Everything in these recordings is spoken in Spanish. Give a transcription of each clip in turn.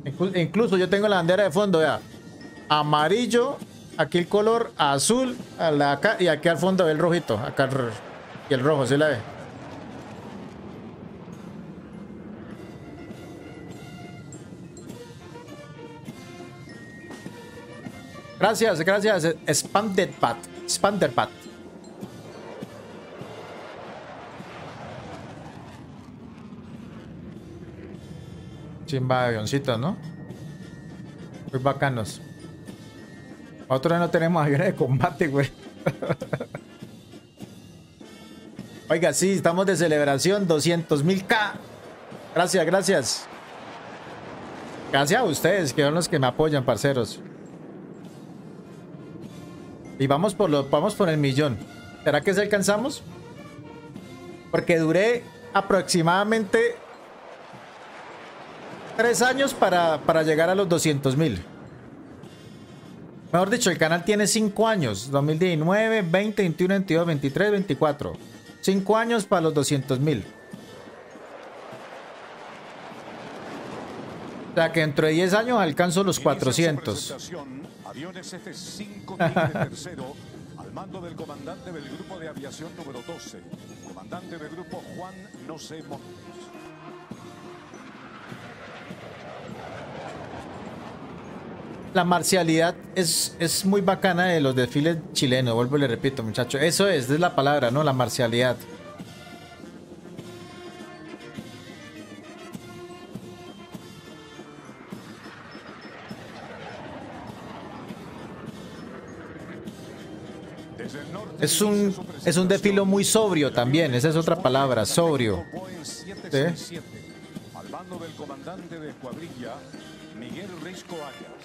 Incluso yo tengo la bandera de fondo, vea. Amarillo, aquí el color azul, acá, y aquí al fondo el rojito. Acá y el rojo, ¿sí la ve? Gracias, gracias. Spanderpat. Spanderpat. Chimba de avioncitos, ¿no? Muy bacanos. Nosotros no tenemos aviones de combate, güey. Oiga, sí, estamos de celebración. 200.000K. Gracias, gracias. Gracias a ustedes, que son los que me apoyan, parceros. Y vamos por el millón. ¿Será que se alcanzamos? Porque duré aproximadamente 3 años para llegar a los 200.000. Mejor dicho, el canal tiene 5 años. 2019, 20, 21, 22, 23, 24. 5 años para los 200.000. O sea que dentro de 10 años alcanzo los 400. Aviones F-5 Tigre tercero, al mando del comandante del grupo de aviación número 12, comandante del grupo Juan Nosé Montes. La marcialidad es muy bacana de los desfiles chilenos, vuelvo y le repito, muchachos. Eso es la palabra, ¿no? La marcialidad. Es un desfile muy sobrio también, esa es otra palabra, sobrio. ¿Sí? Al mando del comandante de escuadrilla, Miguel Risco Arias.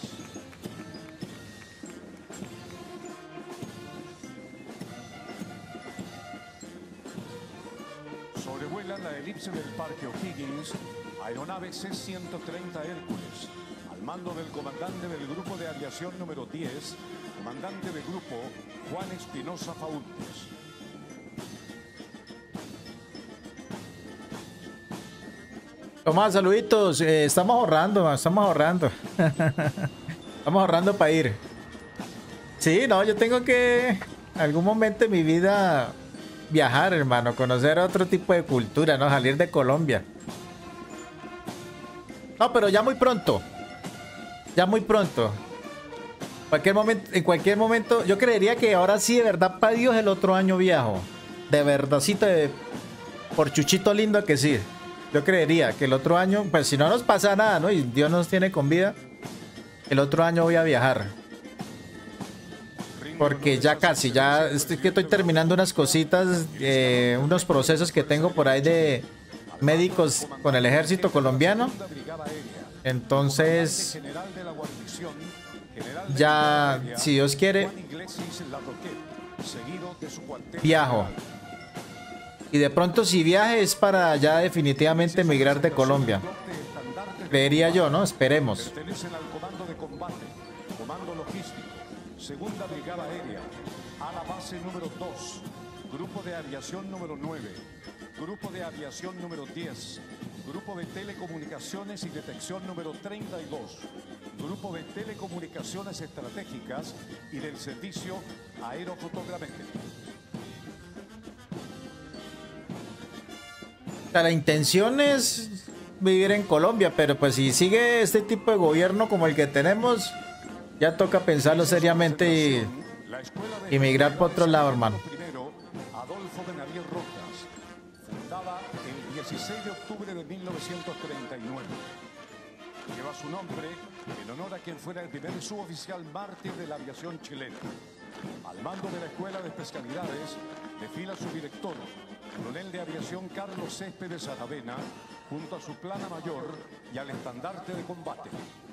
Sobrevuelan la elipse del Parque O'Higgins, aeronave C-130 Hércules, al mando del comandante del grupo de aviación número 10, comandante del grupo Juan Espinosa Faúndes. Tomás, saluditos. Estamos ahorrando, estamos ahorrando. Estamos ahorrando para ir. Sí, no, yo tengo que en algún momento de mi vida viajar, hermano, conocer otro tipo de cultura, ¿no? Salir de Colombia. No, pero ya muy pronto. Ya muy pronto. En cualquier momento, yo creería que ahora sí, de verdad, para Dios, el otro año viajo. De verdadcito, por Chuchito lindo que sí. Yo creería que el otro año, pues si no nos pasa nada, ¿no? Y Dios nos tiene con vida, el otro año voy a viajar. Porque ya casi, estoy terminando unas cositas, unos procesos que tengo por ahí de médicos con el ejército colombiano. Entonces, ya, si Dios quiere, viajo. Y de pronto si viaje es para ya definitivamente emigrar de Colombia. Creería yo, ¿no? Esperemos. Segunda Brigada Aérea, a la base número 2, Grupo de Aviación número 9, Grupo de Aviación número 10, Grupo de Telecomunicaciones y Detección número 32, Grupo de Telecomunicaciones Estratégicas y del Servicio Aerofotogramétrico. La intención es vivir en Colombia, pero pues si sigue este tipo de gobierno como el que tenemos, ya toca pensarlo seriamente y migrar por otro lado, hermano. Adolfo Benavides Rojas, fundada el 16 de octubre de 1939. Lleva su nombre en honor a quien fuera el primer suboficial mártir de la aviación chilena. Al mando de la Escuela de Especialidades desfila su director, coronel de aviación Carlos Céspedes Aravena, junto a su plana mayor y al estandarte de combate.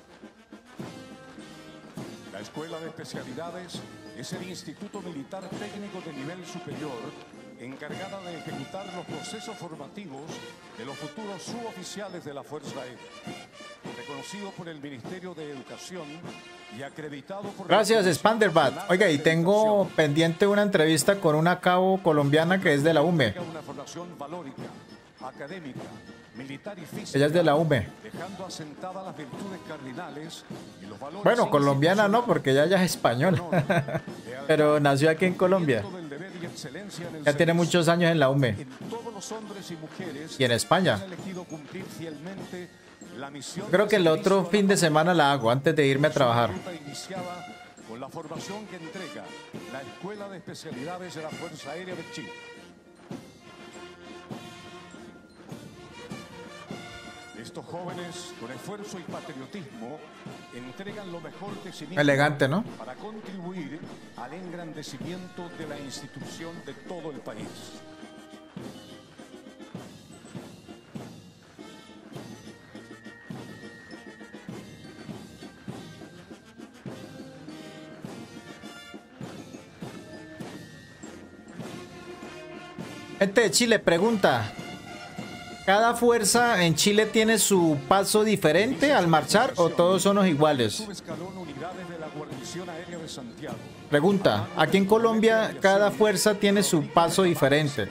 La Escuela de Especialidades es el instituto militar técnico de nivel superior encargada de ejecutar los procesos formativos de los futuros suboficiales de la Fuerza Aérea. Reconocido por el Ministerio de Educación y acreditado por... Gracias, Spanderbat. Oiga, y tengo pendiente una entrevista con una cabo colombiana que es de la UME. Una formación valórica, académica, militar y física, Ella es de la UME. dejando asentadas las virtudes cardinales y los valores Bueno, colombiana no, porque ella ya es española. Pero nació aquí en Colombia. del deber y excelencia en el Ya tiene servicio. muchos años en la UME. En todos los hombres y mujeres Y en España. han elegido cumplir fielmente la misión Creo que el de otro servicio a fin la de semana la hago, antes de irme a trabajar. ruta iniciada con la formación que entrega la Escuela de Especialidades de la Fuerza Aérea de Chile. Estos jóvenes, con esfuerzo y patriotismo, entregan lo mejor de sí mismos Elegante, ¿no? para contribuir al engrandecimiento de la institución de todo el país. Gente de Chile pregunta: ¿cada fuerza en Chile tiene su paso diferente al marchar o todos son los iguales? Subescalón unidades de la Guarnición Aérea de Santiago. Pregunta: aquí en Colombia cada fuerza tiene su paso diferente.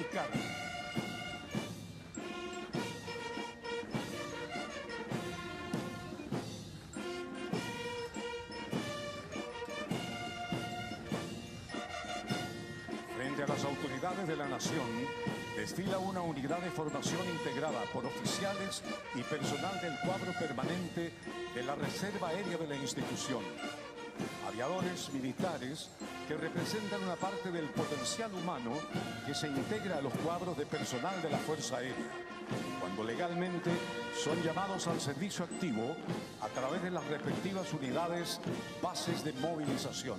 Frente a las autoridades de la nación, desfila una unidad de formación integrada por oficiales y personal del cuadro permanente de la Reserva Aérea de la institución. Aviadores militares que representan una parte del potencial humano que se integra a los cuadros de personal de la Fuerza Aérea, cuando legalmente son llamados al servicio activo a través de las respectivas unidades bases de movilización.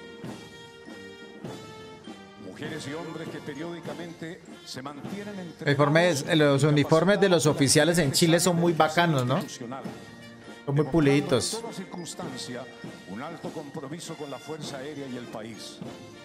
Mujeres y hombres que periódicamente se mantienen entre Los uniformes de los oficiales en Chile son muy bacanos, ¿no? Son muy puliditos. En toda circunstancia, un alto compromiso con la Fuerza Aérea y el país.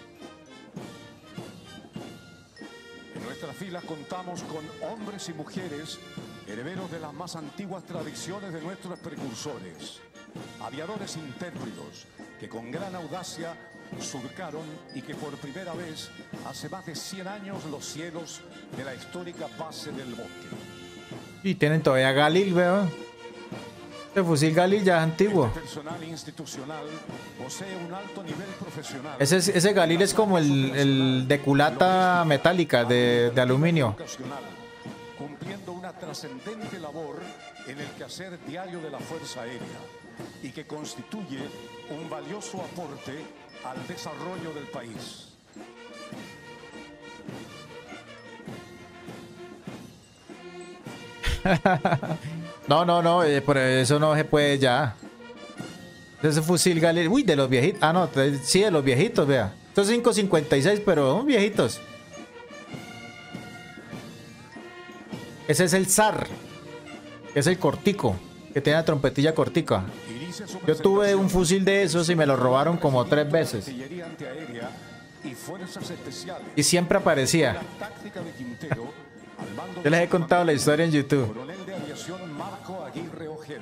En nuestras filas contamos con hombres y mujeres herederos de las más antiguas tradiciones de nuestros precursores, aviadores intérpretes que con gran audacia surcaron y que por primera vez hace más de 100 años los cielos de la histórica base del Bosque. Y tienen todavía Galil, veo. El fusil Galil ya es antiguo. Este personal institucional posee un alto nivel profesional. Ese Galil es como el de culata metálica de aluminio. Ocasional, cumpliendo una trascendente labor en el quehacer diario de la Fuerza Aérea y que constituye un valioso aporte al desarrollo del país. No, por eso no se puede ya. Ese fusil Galil, uy, de los viejitos. Ah, no, sí, de los viejitos, vea. Estos 5.56, pero son viejitos. Ese es el SAR, que es el cortico, que tiene la trompetilla cortica. Yo tuve un fusil de esos y me lo robaron como 3 veces. Artillería antiaérea y fuerzas especiales. Y siempre aparecía. La táctica de Quintero, al mando Yo les he contado la historia en YouTube. coronel de aviación Marco Aguirre Ojeda.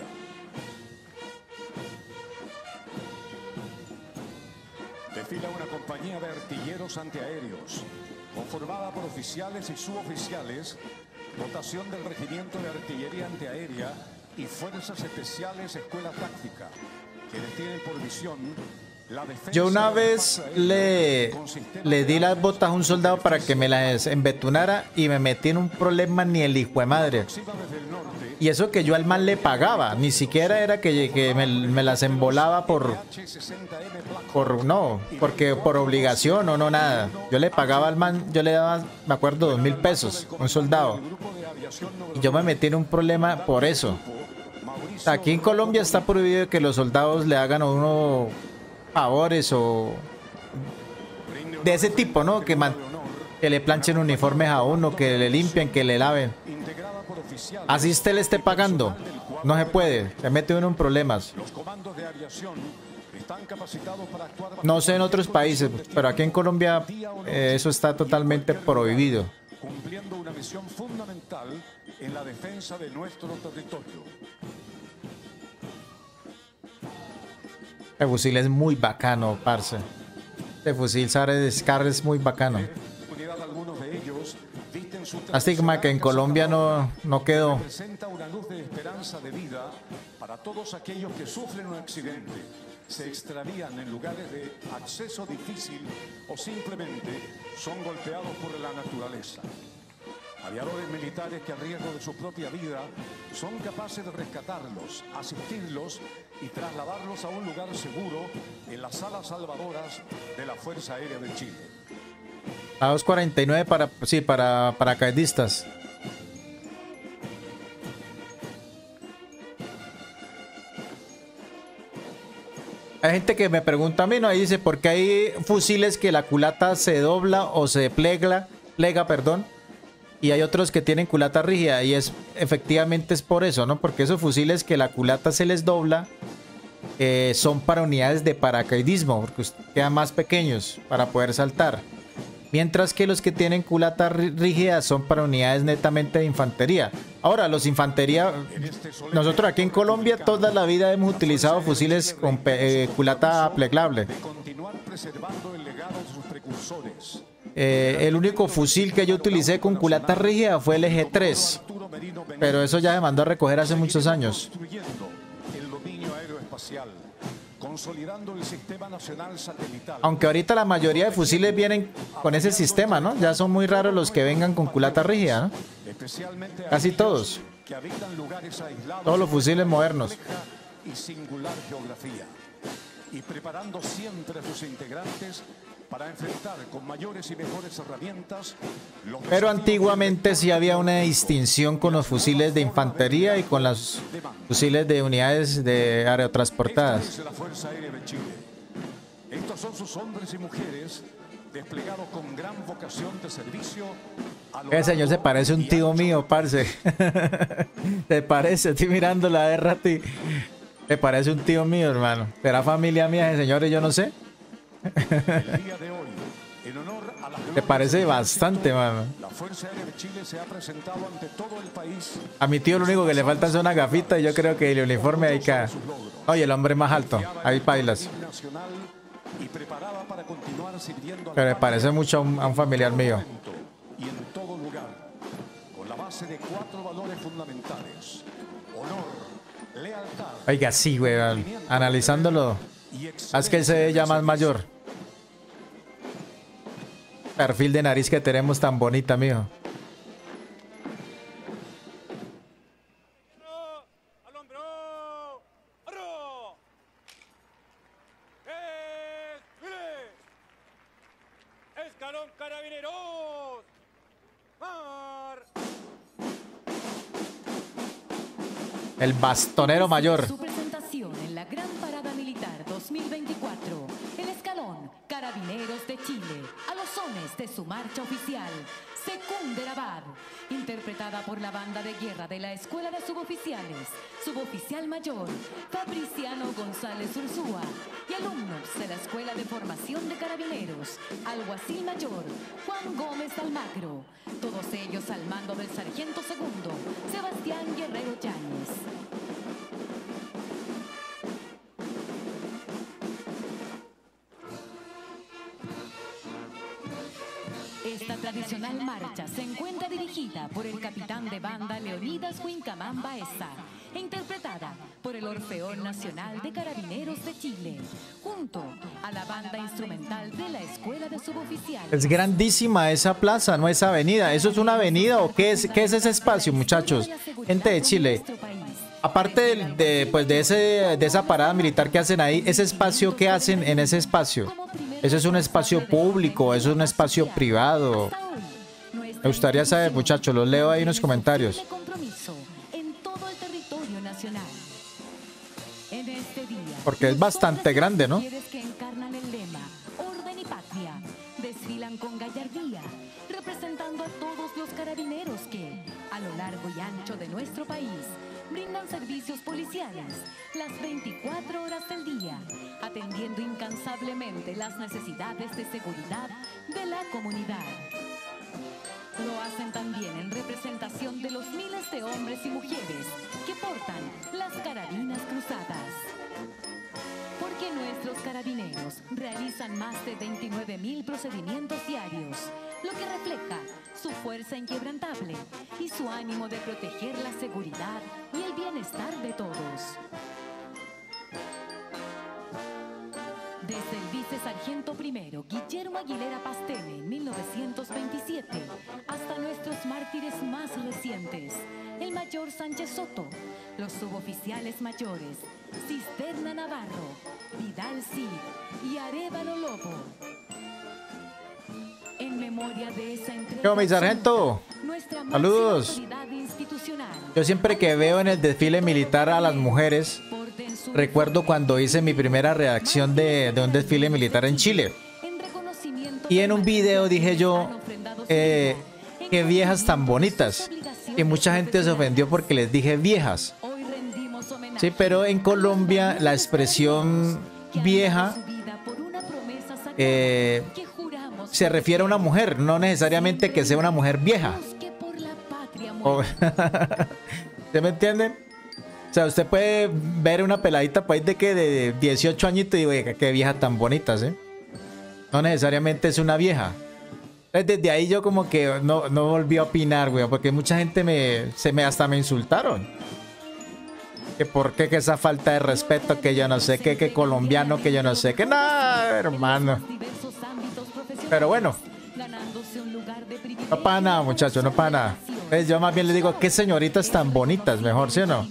Desfila una compañía de artilleros antiaéreos, conformada por oficiales y suboficiales, dotación del Regimiento de Artillería Antiaérea y Fuerzas Especiales Escuela Táctica, quienes tienen por visión la defensa. Yo una del vez espacio aéreo con sistemas le di de las armas botas a un soldado para que me las embetunara y me metí en un problema ni el hijo de madre. aproxima desde el norte. Y eso que yo al man le pagaba, ni siquiera era que me las embolaba H-60M Black no, porque por obligación o no nada. Yo le pagaba al man, yo le daba, me acuerdo, 2.000 pesos, un soldado. Grupo de Aviación Y yo me metí en un problema por eso. O sea, aquí en Colombia está prohibido que los soldados le hagan a uno favores o de ese tipo, ¿no? Que le planchen uniformes a uno, que le limpien, que le laven. integrada por oficiales. Así usted le esté pagando. No se puede, se mete uno en problemas. Los comandos de aviación están capacitados para actuar bajo No sé en otros países, pero aquí en Colombia eso está totalmente prohibido. cumpliendo una misión fundamental en la defensa de nuestro territorio. El fusil es muy bacano, parce. El fusil Scar es muy bacano. Unidad, algunos de ellos visten su traje Lástima que en Colombia no quedó. Representa una luz de esperanza de vida para todos aquellos que sufren un accidente, se extravían en lugares de acceso difícil o simplemente son golpeados por la naturaleza. Aviadores militares que a riesgo de su propia vida son capaces de rescatarlos, asistirlos y trasladarlos a un lugar seguro en las salas salvadoras de la Fuerza Aérea de Chile. A 2.49 para paracaidistas. Hay gente que me pregunta a mí, ¿no? Ahí dice, ¿por qué hay fusiles que la culata se dobla o se plega, perdón? Y hay otros que tienen culata rígida y efectivamente es por eso, ¿no? Porque esos fusiles que la culata se les dobla son para unidades de paracaidismo, porque quedan más pequeños para poder saltar. Mientras que los que tienen culata rígida son para unidades netamente de infantería. Ahora, los infantería, nosotros aquí en Colombia toda la vida hemos utilizado fusiles con culata plegable. El único fusil que yo utilicé con culata rígida fue el Eje-3, pero eso ya se mandó a recoger hace muchos años. Aunque ahorita la mayoría de fusiles vienen con ese sistema, ¿no? Ya son muy raros los que vengan con culata rígida, ¿no? Casi todos. Todos los fusiles modernos. Y preparando siempre a sus integrantes para enfrentar con mayores y mejores herramientas. Pero antiguamente sí había una distinción con los fusiles de infantería y con los fusiles de unidades de aerotransportadas. Esta es la Fuerza Aérea de Chile. Estos son sus hombres y mujeres desplegados con gran vocación de servicio. El señor se parece a un tío mío, parce. Se parece, estoy mirando la de rato y me parece un tío mío, hermano. ¿Será familia mía ese señor y yo no sé? Te parece bastante, mano. La Fuerza Aérea de Chile se ha presentado ante todo el país. A mi tío lo único que le falta son una gafita y yo creo que el uniforme ahí cae. Oye, el hombre más alto. Ahí bailas. Pero me parece mucho a un familiar mío. Y en todo lugar, con la base de 4 valores fundamentales: honor, lealtad. Oiga, sí, güey, analizándolo. Es que él se ve ya más mayor. Perfil de nariz que tenemos tan bonita, mijo. Escalón Carabineros. El bastonero mayor. Su presentación en la Gran Parada Militar 2024. El Escalón Carabineros de Chile, a los sones de su marcha oficial, Secunderabad, interpretada por la banda de guerra de la Escuela de Suboficiales, Suboficial Mayor Fabriciano González Ursúa, y alumnos de la Escuela de Formación de Carabineros, Alguacil Mayor Juan Gómez Almagro, todos ellos al mando del Sargento Segundo Sebastián Guerrero Yáñez. Esta tradicional marcha se encuentra dirigida por el capitán de banda Leonidas Huincamán Baeza e interpretada por el Orfeón Nacional de Carabineros de Chile, junto a la banda instrumental de la Escuela de Suboficiales. Es grandísima esa plaza, no esa avenida. ¿Eso es una avenida o qué es ese espacio, muchachos? Gente de Chile. Aparte de esa parada militar que hacen ahí, ese espacio, ¿qué hacen en ese espacio? ¿Eso es un espacio público? ¿Eso es un espacio privado? Me gustaría saber, muchachos, los leo ahí en los comentarios. Porque es bastante grande, ¿no? Orden y patria desfilan con gallardía, representando a todos los carabineros que, a lo largo y ancho de nuestro país, brindan servicios policiales las 24 horas del día, atendiendo incansablemente las necesidades de seguridad de la comunidad. Lo hacen también en representación de los miles de hombres y mujeres que portan las carabinas cruzadas. Porque nuestros carabineros realizan más de 29.000 procedimientos diarios. lo que refleja su fuerza inquebrantable y su ánimo de proteger la seguridad y el bienestar de todos. Desde el vicesargento primero Guillermo Aguilera Pastene en 1927 hasta nuestros mártires más recientes, el mayor Sánchez Soto, los suboficiales mayores Cisterna Navarro, Vidal Cid y Arévalo Lobo. En memoria de esa entrega, Yo, mi sargento, saludos. Yo siempre que veo en el desfile militar a las mujeres, recuerdo cuando hice mi primera reacción de un desfile militar en Chile. Y en un video dije yo, qué viejas tan bonitas. Y mucha gente se ofendió porque les dije viejas. Sí, pero en Colombia la expresión vieja se refiere a una mujer, no necesariamente que sea una mujer vieja. ¿Usted me entiende? O sea, usted puede ver una peladita pues, de 18 añitos y digo, qué vieja tan bonita, ¿sí? No necesariamente es una vieja. Entonces, desde ahí yo como que no volví a opinar, güey, porque mucha gente hasta me insultaron. Que por qué, que esa falta de respeto, que yo no sé qué, que colombiano, que yo no sé qué, nada, hermano. Pero bueno, no para nada, muchachos, no para nada. Entonces, yo más bien le digo, qué señoritas tan bonitas, mejor, ¿sí o no?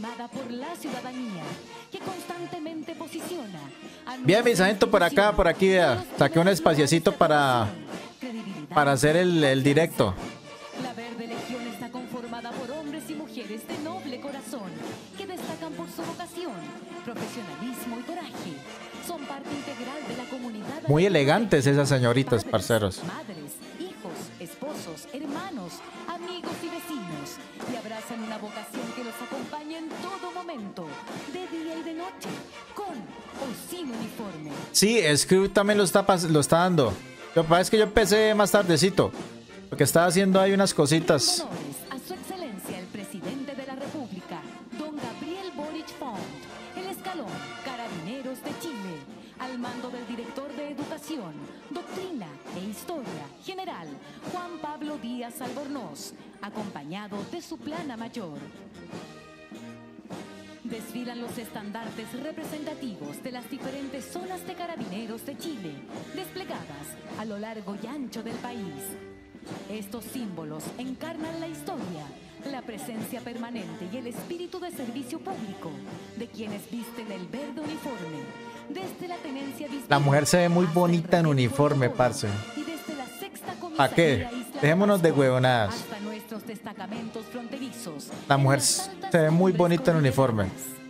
Bien, mi sargento, por acá, por aquí, vea, saqué un espaciecito para hacer el directo. La Verde Legión está conformada por hombres y mujeres de noble corazón que destacan por su vocación, profesionalismo y coraje. Son parte integral de la comunidad. Muy elegantes esas señoritas, parceros. Madres, hijos, esposos, hermanos, amigos y vecinos. Y abrazan una vocación que los acompaña en todo momento, de día y de noche, con o sin uniforme. Sí, Screw también lo está dando. Lo que pasa es que yo empecé más tardecito, porque estaba haciendo ahí unas cositas. Honores a su excelencia el presidente de la República, don Gabriel Boric Font, el escalón Carabineros de Chile, al mando del director de Educación, Doctrina e Historia, general Juan Pablo Díaz Albornoz, acompañado de su plana mayor. Desfilan los estandartes representativos de las diferentes zonas de Carabineros de Chile, desplegadas a lo largo y ancho del país. Estos símbolos encarnan la historia, la presencia permanente y el espíritu de servicio público de quienes visten el verde uniforme. Desde la tenencia La mujer se ve muy bonita en uniforme, parce. ¿Para qué? Dejémonos de huevonadas. Hasta nuestros destacamentos fronterizos. La mujer se ve muy bonita en uniforme.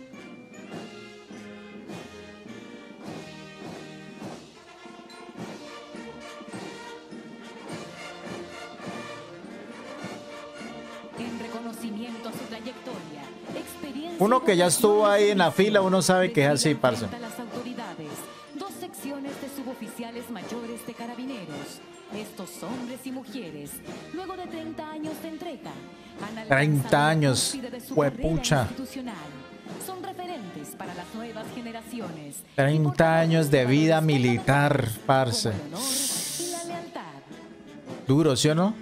En reconocimiento a su trayectoria, experiencia. Uno que ya estuvo ahí en la fila, uno sabe que es así, parce. Las autoridades, dos secciones de suboficiales mayores de Carabineros. Estos hombres y mujeres, luego de 30 años de entrega, han alcanzado 30 años, la cúspide de su huepucha. carrera institucional. Son referentes para las nuevas generaciones. 30 años de vida militar, parce. Como el honor y la lealtad. Duro, ¿sí o no?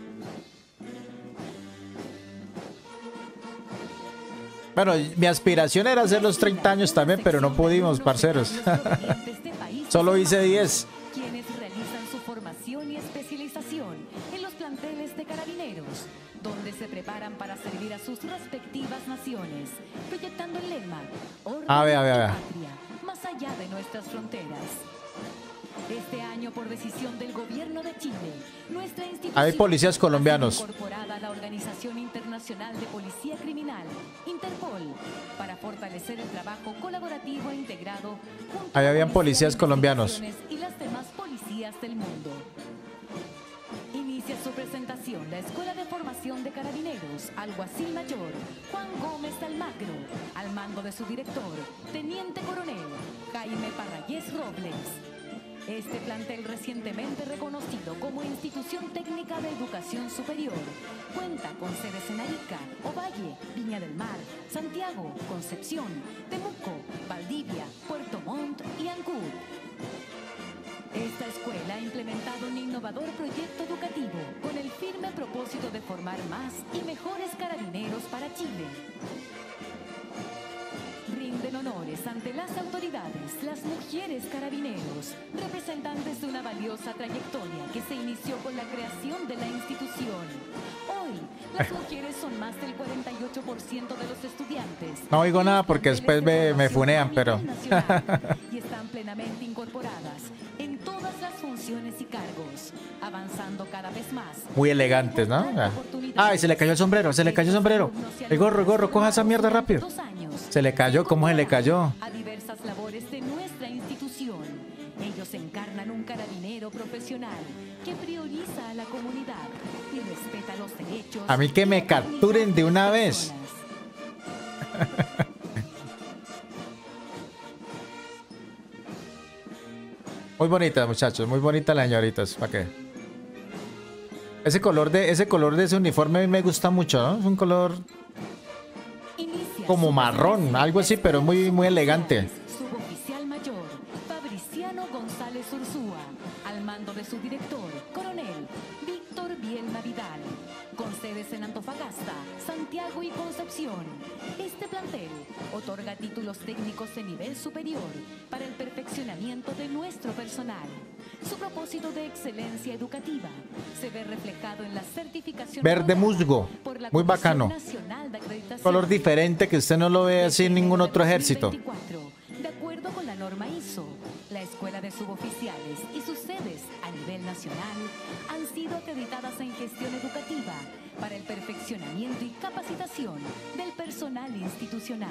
Bueno, mi aspiración era hacer los 30 años también, pero no pudimos, parceros. Solo hice 10. Quienes realizan su formación y especialización en los planteles de Carabineros, donde se preparan para servir a sus respectivas naciones, proyectando el lema Orden A ver. y Patria, más allá de nuestras fronteras. Este año, por decisión del gobierno de Chile, nuestra institución Hay policías colombianos. ha sido incorporada a la Organización Internacional de Policía Criminal, Interpol, para fortalecer el trabajo colaborativo e integrado junto Ahí a habían policías de colombianos. investigaciones y las demás policías del mundo. Inicia su presentación la Escuela de Formación de Carabineros, Alguacil Mayor, Juan Gómez Almagro, al mando de su director, Teniente Coronel Jaime Parrayés Robles. Este plantel, recientemente reconocido como Institución Técnica de Educación Superior, cuenta con sedes en Arica, Ovalle, Viña del Mar, Santiago, Concepción, Temuco, Valdivia, Puerto Montt y Ancud. Esta escuela ha implementado un innovador proyecto educativo con el firme propósito de formar más y mejores carabineros para Chile. Rinden honores ante las autoridades, las mujeres carabineros, representantes de una valiosa trayectoria que se inició con la creación de la institución. Hoy, las mujeres son más del 48% de los estudiantes. No oigo nada porque después me funean, pero... y están plenamente incorporadas en todas las funciones y cargos, avanzando cada vez más. Muy elegantes, ¿no? Ay, se le cayó el sombrero, se le cayó el sombrero. El gorro, coja esa mierda rápido. Se le cayó, ¿cómo se le cayó? A diversas labores de nuestra institución. Ellos encarnan un carabinero profesional que prioriza a la comunidad y respeta los derechos. A mí que me capturen de una vez. Muy bonita, muchachos, muy bonita las señoritas, ¿para qué? Ese color de ese uniforme a mí me gusta mucho, ¿no? Es un color como marrón, algo así, pero muy elegante. Suboficial mayor Fabriciano González Ursúa, al mando de su director, coronel Víctor Bielma Vidal, con sedes en Antofagasta, Santiago y Concepción. Este plantel otorga títulos técnicos de nivel superior para el perfeccionamiento de nuestro personal. Su propósito de excelencia educativa se ve reflejado en la certificación verde musgo, muy bacano. Color diferente que usted no lo ve así en ningún otro ejército. De acuerdo con la norma ISO, la Escuela de Suboficiales y sus sedes a nivel nacional han sido acreditadas en gestión educativa para el perfeccionamiento y capacitación del personal institucional.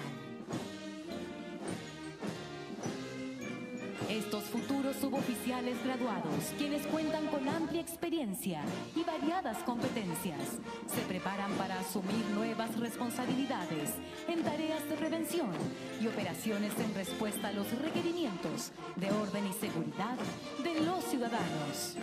Estos futuros suboficiales graduados, quienes cuentan con amplia experiencia y variadas competencias, se preparan para asumir nuevas responsabilidades en tareas de prevención y operaciones en respuesta a los requerimientos de orden y seguridad de los ciudadanos.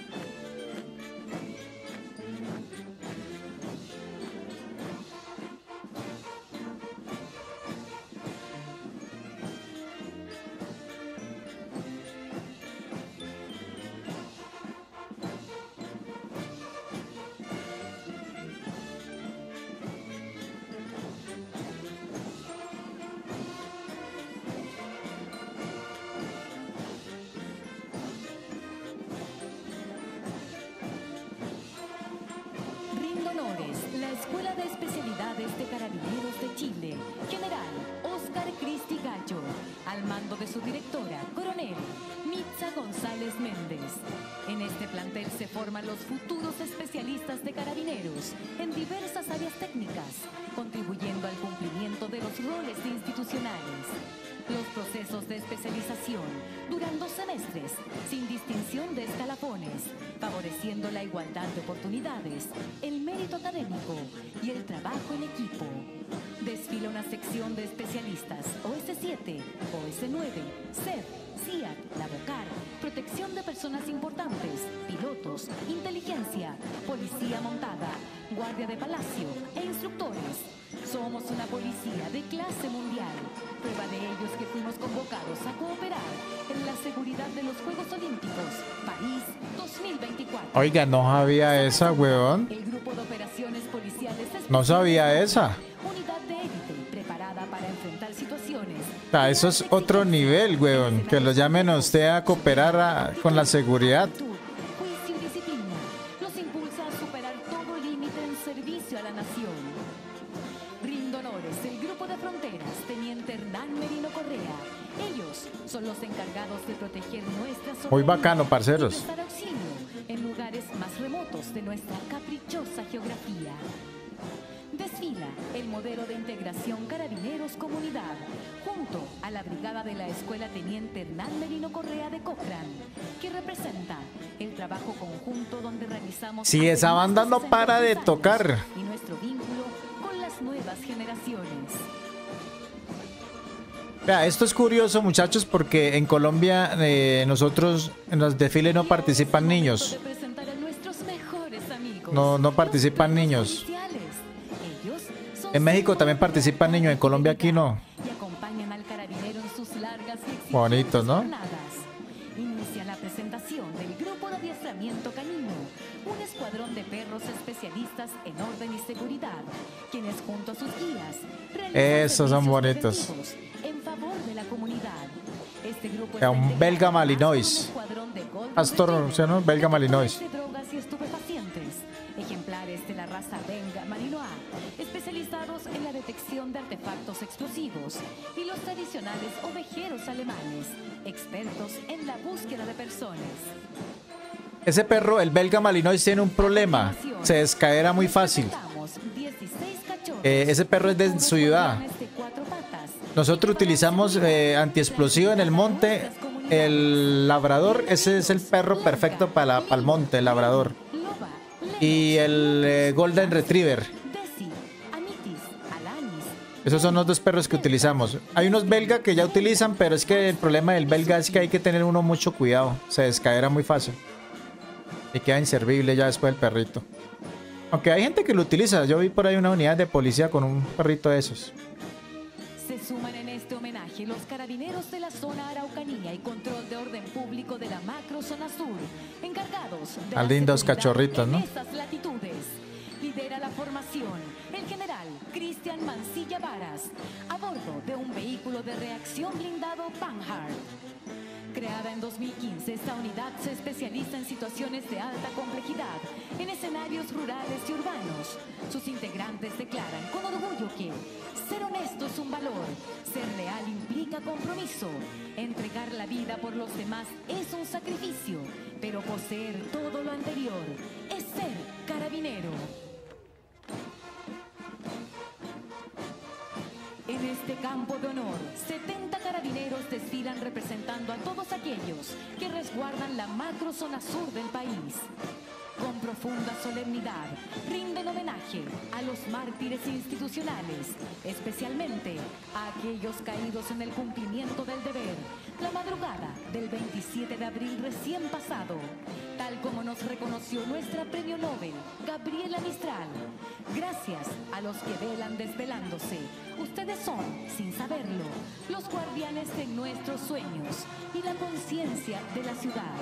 Escuela de Especialidades de Carabineros de Chile, General Óscar Cristi Gallo, al mando de su directora, coronel Mitza González Méndez. En este plantel se forman los futuros especialistas de carabineros en diversas áreas técnicas, contribuyendo al cumplimiento de los roles institucionales. Los procesos de especialización duran 2 semestres, sin distinción de escalafones, favoreciendo la igualdad de oportunidades, el mérito académico y el trabajo en equipo. Desfila una sección de especialistas OS7, OS9, CEP, CIAC, Labocar, protección de personas importantes, pilotos, inteligencia, policía montada, guardia de palacio e instructores. Somos una policía de clase mundial. Prueba de ello es que fuimos convocados a cooperar en la seguridad de los Juegos Olímpicos París 2024. Oiga, no sabía esa, weón. El grupo de operaciones policiales no sabía esa. Unidad de élite preparada para enfrentar situaciones. Eso es otro nivel, weón. Que lo llamen a usted a cooperar con la seguridad. Juicio y disciplina los impulsa a superar todo límite en servicio a la nación. Rindo honores el grupo de fronteras, Teniente Hernán Merino Correa. Ellos son los encargados de proteger nuestra soberanía. Muy bacano, parceros. Y prestar auxilio en lugares más remotos de nuestra caprichosa geografía. Desfila el modelo de integración Carabineros Comunidad, junto a la brigada de la Escuela Teniente Hernán Merino Correa de Cochrane, que representa el trabajo conjunto donde realizamos... Sí, esa banda no para de tocar. Y nuestro vínculo con las nuevas generaciones. Vea, esto es curioso, muchachos, porque en Colombia nosotros en los desfiles no participan niños. No participan niños. En México también participan niños, en Colombia aquí no. Bonito, ¿no? Inicia la presentación orden y seguridad, quienes junto a sus guías realizan Esos son servicios bonitos. preventivos en favor de la comunidad. Este grupo Era un está belga integrado además malinois. por un escuadrón de Golden Pastor, Retriever, o sea, ¿no? Belga malinois. de drogas y estupefacientes, ejemplares de la raza belga malinois, especializados en la detección de artefactos explosivos, y los tradicionales ovejeros alemanes, expertos en la búsqueda de personas. Ese perro, el belga malinois, tiene un problema. Se descadera muy fácil. Ese perro es de ciudad. Nosotros utilizamos antiexplosivo en el monte. El labrador, ese es el perro perfecto para el monte, el labrador. Y el golden retriever. Esos son los dos perros que utilizamos. Hay unos belga que ya utilizan, pero es que el problema del belga es que hay que tener uno mucho cuidado. Se descadera muy fácil. Y queda inservible ya después el perrito. Aunque hay gente que lo utiliza. Yo vi por ahí una unidad de policía con un perrito de esos. Se suman en este homenaje los carabineros de la zona Araucanía y control de orden público de la macro zona sur, encargados de la Lindos seguridad cachorritos, en ¿no? estas latitudes. Lidera la formación el general Cristian Mancilla Varas, a bordo de un vehículo de reacción blindado Panhard. Creada en 2015, esta unidad se especializa en situaciones de alta complejidad, en escenarios rurales y urbanos. Sus integrantes declaran con orgullo que ser honesto es un valor, ser leal implica compromiso, entregar la vida por los demás es un sacrificio, pero poseer todo lo anterior es ser carabinero. En este campo de honor, 70 carabineros desfilan representando a todos aquellos que resguardan la macro zona sur del país. Con profunda solemnidad, rinden homenaje a los mártires institucionales, especialmente a aquellos caídos en el cumplimiento del deber, la madrugada del 27 de abril recién pasado, tal como nos reconoció nuestra premio Nobel, Gabriela Mistral. Gracias a los que velan desvelándose, ustedes son, sin saberlo, los guardianes de nuestros sueños y la conciencia de la ciudad.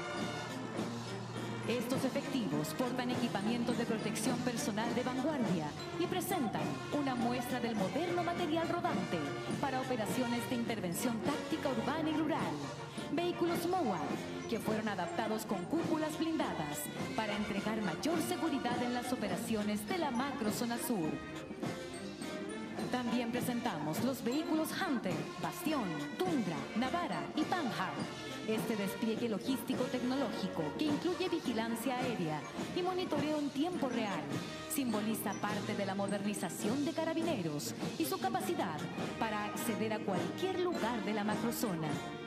Estos efectivos portan equipamiento de protección personal de vanguardia y presentan una muestra del moderno material rodante para operaciones de intervención táctica urbana y rural. Vehículos MOAB que fueron adaptados con cúpulas blindadas para entregar mayor seguridad en las operaciones de la macro zona sur. También presentamos los vehículos Hunter, Bastión, Tundra, Navara y Panhard. Este despliegue logístico tecnológico, que incluye vigilancia aérea y monitoreo en tiempo real, simboliza parte de la modernización de carabineros y su capacidad para acceder a cualquier lugar de la macrozona.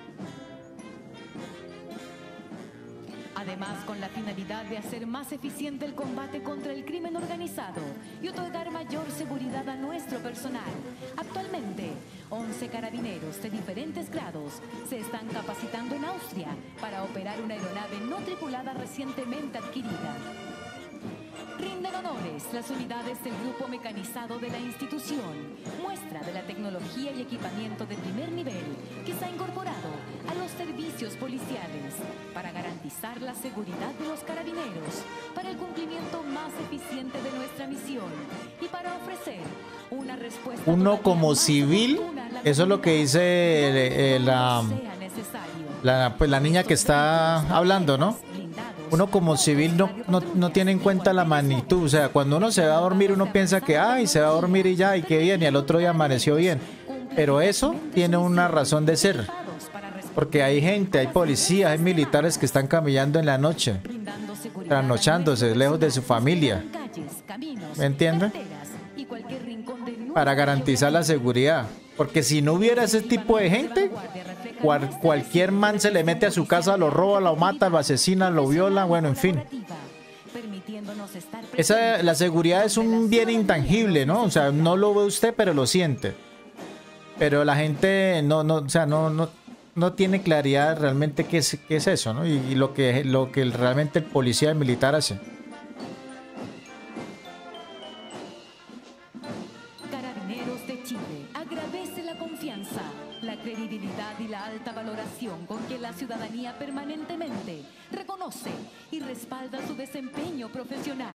Además, con la finalidad de hacer más eficiente el combate contra el crimen organizado y otorgar mayor seguridad a nuestro personal. Actualmente, 11 carabineros de diferentes grados se están capacitando en Austria para operar una aeronave no tripulada recientemente adquirida. Rinden honores las unidades del grupo mecanizado de la institución, muestra de la tecnología y equipamiento de primer nivel que se ha incorporado a los servicios policiales para garantizar la seguridad de los carabineros, para el cumplimiento más eficiente de nuestra misión y para ofrecer una respuesta. Uno como civil, eso es lo que dice la niña que está hablando, ¿no? Uno como civil no tiene en cuenta la magnitud. O sea, cuando uno se va a dormir, uno piensa que ay, se va a dormir y ya, y qué bien, y al otro día amaneció bien. Pero eso tiene una razón de ser. Porque hay gente, hay policías, hay militares que están caminando en la noche, trasnochándose lejos de su familia. ¿Me entienden? Para garantizar la seguridad. Porque si no hubiera ese tipo de gente, cualquier man se le mete a su casa, lo roba, lo mata, lo asesina, lo viola, bueno, en fin. La seguridad es un bien intangible, ¿no? O sea, no lo ve usted, pero lo siente. Pero la gente no tiene claridad realmente qué es eso, ¿no? Y lo que realmente el policía y el militar hace. Carabineros de Chile agradece la confianza, la credibilidad y la alta valoración con que la ciudadanía permanentemente reconoce y respalda su desempeño profesional.